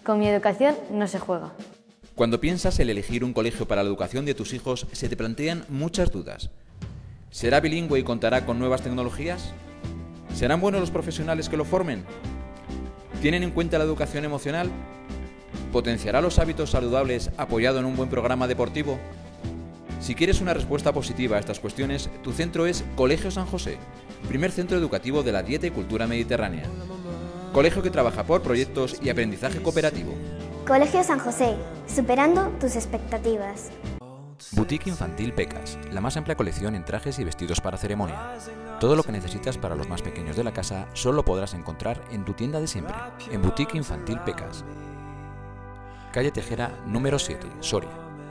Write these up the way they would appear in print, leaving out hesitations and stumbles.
Con mi educación no se juega. Cuando piensas en elegir un colegio para la educación de tus hijos, se te plantean muchas dudas. ¿Será bilingüe y contará con nuevas tecnologías? ¿Serán buenos los profesionales que lo formen? ¿Tienen en cuenta la educación emocional? ¿Potenciará los hábitos saludables apoyado en un buen programa deportivo? Si quieres una respuesta positiva a estas cuestiones, tu centro es Colegio San José, primer centro educativo de la dieta y cultura mediterránea. Colegio que trabaja por proyectos y aprendizaje cooperativo. Colegio San José, superando tus expectativas. Boutique Infantil Pecas, la más amplia colección en trajes y vestidos para ceremonia. Todo lo que necesitas para los más pequeños de la casa solo podrás encontrar en tu tienda de siempre, en Boutique Infantil Pecas. Calle Tejera, número 7, Soria.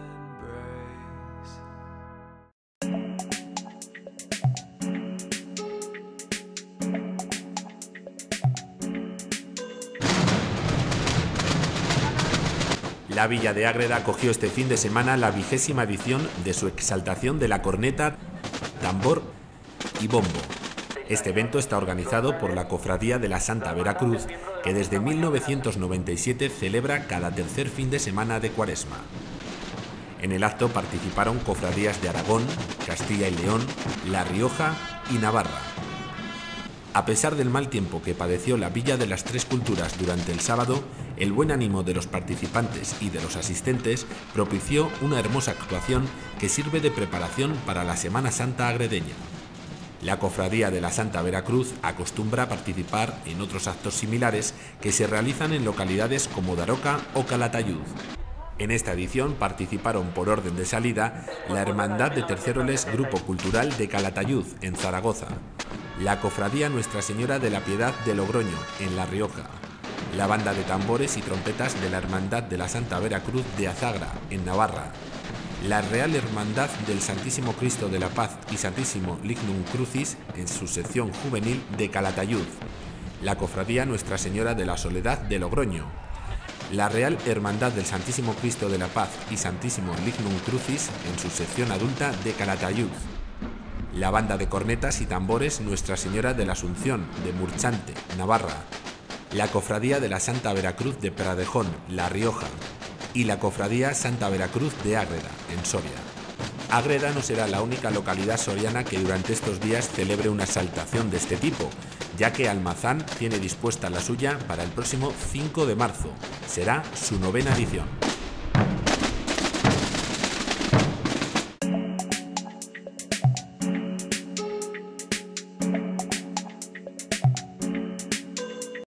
La Villa de Ágreda acogió este fin de semana la 20ª edición de su exaltación de la corneta, tambor y bombo. Este evento está organizado por la Cofradía de la Santa Veracruz, que desde 1997 celebra cada tercer fin de semana de Cuaresma. En el acto participaron cofradías de Aragón, Castilla y León, La Rioja y Navarra. A pesar del mal tiempo que padeció la Villa de las Tres Culturas durante el sábado, el buen ánimo de los participantes y de los asistentes propició una hermosa actuación que sirve de preparación para la Semana Santa agredeña. La Cofradía de la Santa Veracruz acostumbra a participar en otros actos similares que se realizan en localidades como Daroca o Calatayud. En esta edición participaron por orden de salida la Hermandad de Terceroles Grupo Cultural de Calatayud, en Zaragoza, la Cofradía Nuestra Señora de la Piedad de Logroño, en La Rioja, la Banda de Tambores y Trompetas de la Hermandad de la Santa Veracruz de Azagra, en Navarra, la Real Hermandad del Santísimo Cristo de la Paz y Santísimo Lignum Crucis, en su sección juvenil de Calatayud, la Cofradía Nuestra Señora de la Soledad de Logroño, la Real Hermandad del Santísimo Cristo de la Paz y Santísimo Lignum Crucis, en su sección adulta de Calatayud, la Banda de Cornetas y Tambores Nuestra Señora de la Asunción, de Murchante, Navarra, la Cofradía de la Santa Veracruz de Pradejón, La Rioja, y la Cofradía Santa Veracruz de Ágreda, en Soria. Ágreda no será la única localidad soriana que durante estos días celebre una exaltación de este tipo, ya que Almazán tiene dispuesta la suya para el próximo 5 de marzo. Será su 9ª edición.